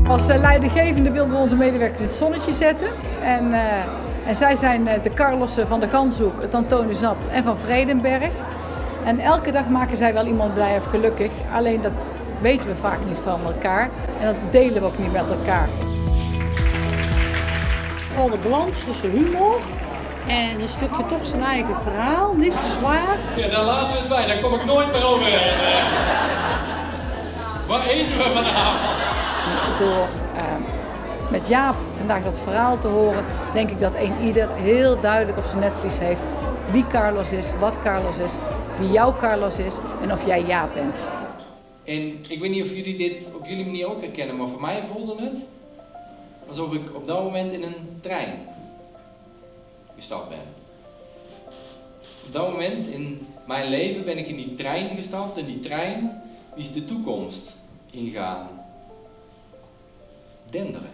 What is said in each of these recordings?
Als leidinggevende wilden we onze medewerkers in het zonnetje zetten. En zij zijn de Carlossen van de Ganshoek, het Antonius Abt en van Vredenberg. En elke dag maken zij wel iemand blij of gelukkig. Alleen dat weten we vaak niet van elkaar. En dat delen we ook niet met elkaar. Vooral de balans tussen humor en een stukje toch zijn eigen verhaal, niet te zwaar. Ja, daar laten we het bij, daar kom ik nooit meer overheen. Waar eten we vanavond? Door met Jaap vandaag dat verhaal te horen, denk ik dat ieder heel duidelijk op zijn netvlies heeft wie Carlos is, wat Carlos is, wie jouw Carlos is en of jij Jaap bent. En ik weet niet of jullie dit op jullie manier ook herkennen, maar voor mij voelde het alsof ik op dat moment in een trein gestapt ben. Op dat moment in mijn leven ben ik in die trein gestapt en die trein die is de toekomst ingaan denderen.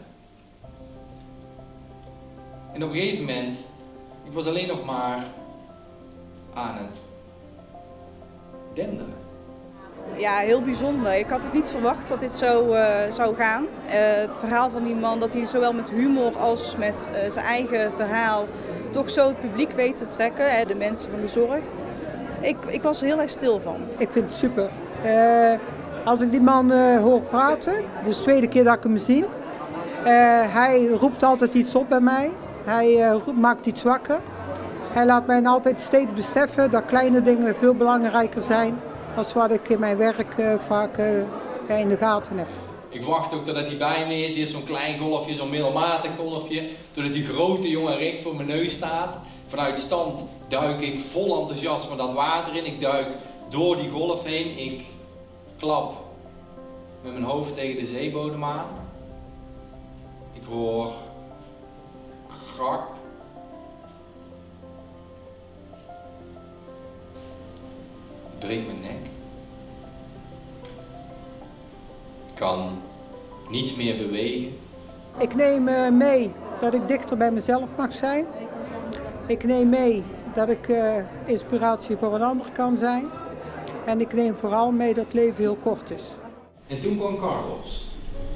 En op een gegeven moment, ik was alleen nog maar aan het denderen. Ja, heel bijzonder. Ik had het niet verwacht dat dit zo zou gaan. Het verhaal van die man, dat hij zowel met humor als met zijn eigen verhaal toch zo het publiek weet te trekken, de mensen van de zorg. Ik was er heel erg stil van. Ik vind het super. Als ik die man hoor praten, dit is de tweede keer dat ik hem zie. Hij roept altijd iets op bij mij. Hij maakt iets wakker. Hij laat mij altijd steeds beseffen dat kleine dingen veel belangrijker zijn dan wat ik in mijn werk vaak in de gaten heb. Ik wacht ook totdat hij bij me is. Eerst zo'n klein golfje, zo'n middelmatig golfje. Totdat die grote jongen recht voor mijn neus staat. Vanuit stand duik ik vol enthousiasme dat water in. Ik duik door die golf heen. Ik klap met mijn hoofd tegen de zeebodem aan. Ik hoor grak. Ik breek mijn nek. Ik kan niets meer bewegen. Ik neem mee dat ik dichter bij mezelf mag zijn. Ik neem mee dat ik inspiratie voor een ander kan zijn. En ik neem vooral mee dat het leven heel kort is. En toen kwam Carlos.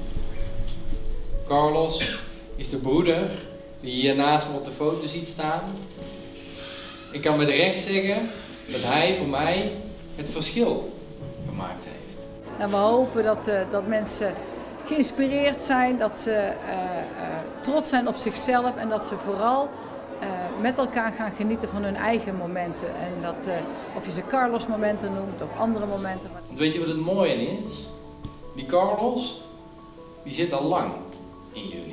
Carlos is de broeder die hier naast me op de foto ziet staan. Ik kan met recht zeggen dat hij voor mij het verschil gemaakt heeft. En we hopen dat mensen geïnspireerd zijn, dat ze trots zijn op zichzelf en dat ze vooral met elkaar gaan genieten van hun eigen momenten. En dat, of je ze Carlos momenten noemt of andere momenten. Want weet je wat het mooie is? Die Carlos, die zit al lang in jullie.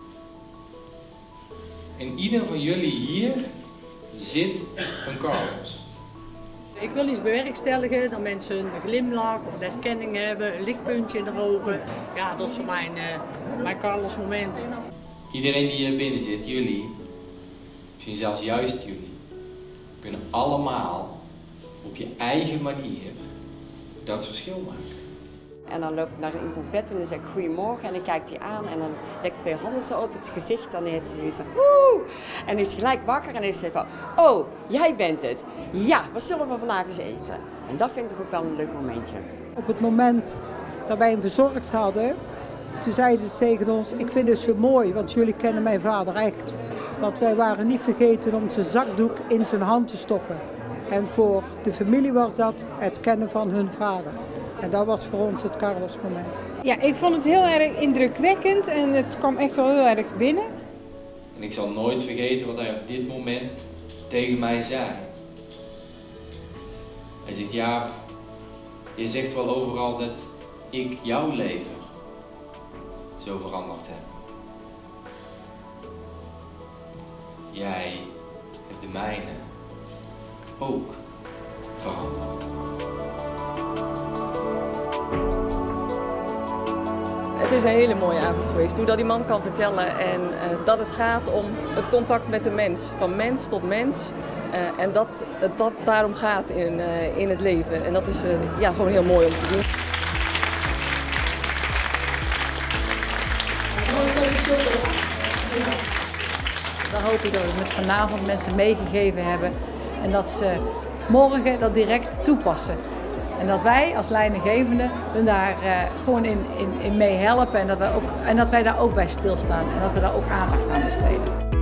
In ieder van jullie hier zit een Carlos. Ik wil iets bewerkstelligen, dat mensen een glimlach of een herkenning hebben, een lichtpuntje in de ogen. Ja, dat is mijn Carlos moment. Iedereen die hier binnen zit, jullie, misschien zelfs juist jullie, kunnen allemaal op je eigen manier dat verschil maken. En dan loop ik naar iemands bed en dan zeg ik goedemorgen en ik kijk die aan en dan leg ik 2 handen zo op het gezicht en dan heeft ze zoiets van woe! En dan is ze gelijk wakker en dan is ze van oh, jij bent het. Ja, wat zullen we vandaag eens eten? En dat vind ik toch ook wel een leuk momentje. Op het moment dat wij hem verzorgd hadden, toen zeiden ze tegen ons, ik vind het zo mooi, want jullie kennen mijn vader echt. Want wij waren niet vergeten om zijn zakdoek in zijn hand te stoppen. En voor de familie was dat het kennen van hun vader. En dat was voor ons het Carlos-moment. Ja, ik vond het heel erg indrukwekkend en het kwam echt wel heel erg binnen. En ik zal nooit vergeten wat hij op dit moment tegen mij zei. Hij zegt, Jaap, je zegt wel overal dat ik jouw leven zo veranderd heb. Jij hebt de mijne ook veranderd. Het is een hele mooie avond geweest, hoe dat die man kan vertellen en dat het gaat om het contact met de mens, van mens tot mens. En dat het daarom gaat in het leven. En dat is ja, gewoon heel mooi om te zien. Dan hoop ik dat we met vanavond mensen meegegeven hebben en dat ze morgen dat direct toepassen. En dat wij als leidinggevende hun daar gewoon in meehelpen en dat wij daar ook bij stilstaan en dat we daar ook aandacht aan besteden.